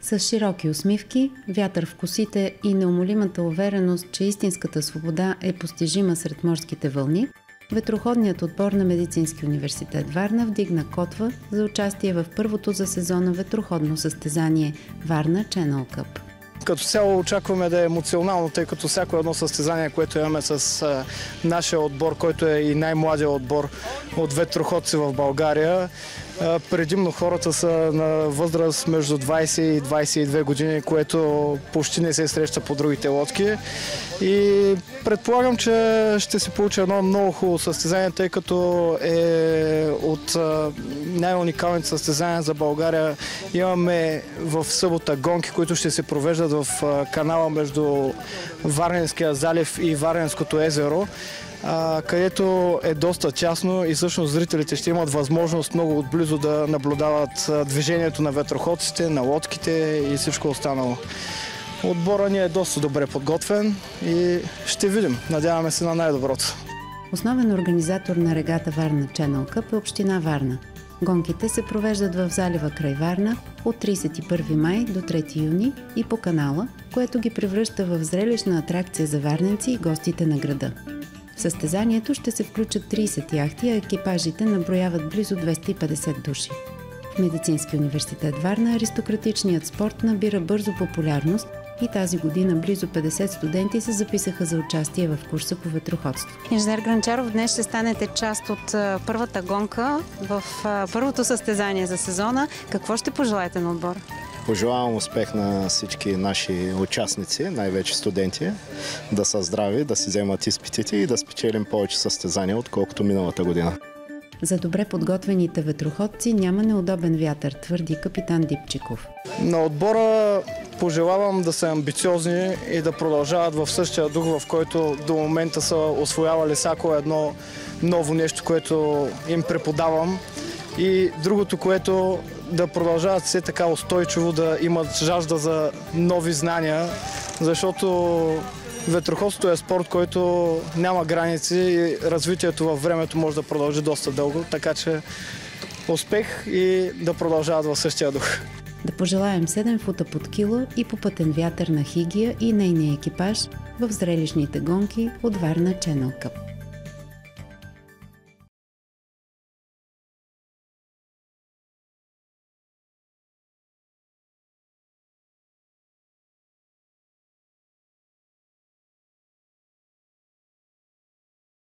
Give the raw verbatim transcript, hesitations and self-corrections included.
С широки усмивки, вятър в косите и неумолимата увереност, че истинската свобода е постижима сред морските вълни, ветроходният отбор на Медицински университет Варна вдигна котва за участие в първото за сезона ветроходно състезание Варна Channel Cup. Като цяло очакваме да е емоционално, тъй като всяко едно състезание, което имаме с а, нашия отбор, който е и най-младия отбор от ветроходци в България. А, предимно хората са на възраст между двайсет и двайсет и две години, което почти не се среща по другите лодки. И предполагам, че ще се получи едно много хубаво състезание, тъй като е от най-уникалните състезания за България. Имаме в събота гонки, които ще се провеждат в канала между Варненския залив и Варненското езеро, където е доста тясно и всъщност зрителите ще имат възможност много отблизо да наблюдават движението на ветроходците, на лодките и всичко останало. Отбора ни е доста добре подготвен и ще видим. Надяваме се на най-доброто. Основен организатор на регата Варна Channel Cup е община Варна. Гонките се провеждат в залива край Варна от трийсет и първи май до трети юни и по канала, което ги превръща в зрелищна атракция за варненци и гостите на града. В състезанието ще се включат трийсет яхти, а екипажите наброяват близо двеста и петдесет души. В Медицински университет Варна аристократичният спорт набира бързо популярност и тази година близо петдесет студенти се записаха за участие в курса по ветроходство. Инженер Гранчаров, днес ще станете част от първата гонка в първото състезание за сезона. Какво ще пожелаете на отбора? Пожелавам успех на всички наши участници, най-вече студенти, да са здрави, да си вземат изпитите и да спечелим повече състезания, отколкото миналата година. За добре подготвените ветроходци няма неудобен вятър, твърди капитан Дипчиков. На отбора пожелавам да са амбициозни и да продължават в същия дух, в който до момента са освоявали всяко едно ново нещо, което им преподавам. И другото, което да продължават все така устойчиво, да имат жажда за нови знания, защото ветроходството е спорт, който няма граници и развитието във времето може да продължи доста дълго, така че успех и да продължават в същия дух. Да пожелаем седем фута под кило и попътен вятър на Хигия и нейния екипаж в зрелищните гонки от Варна Channel Cup.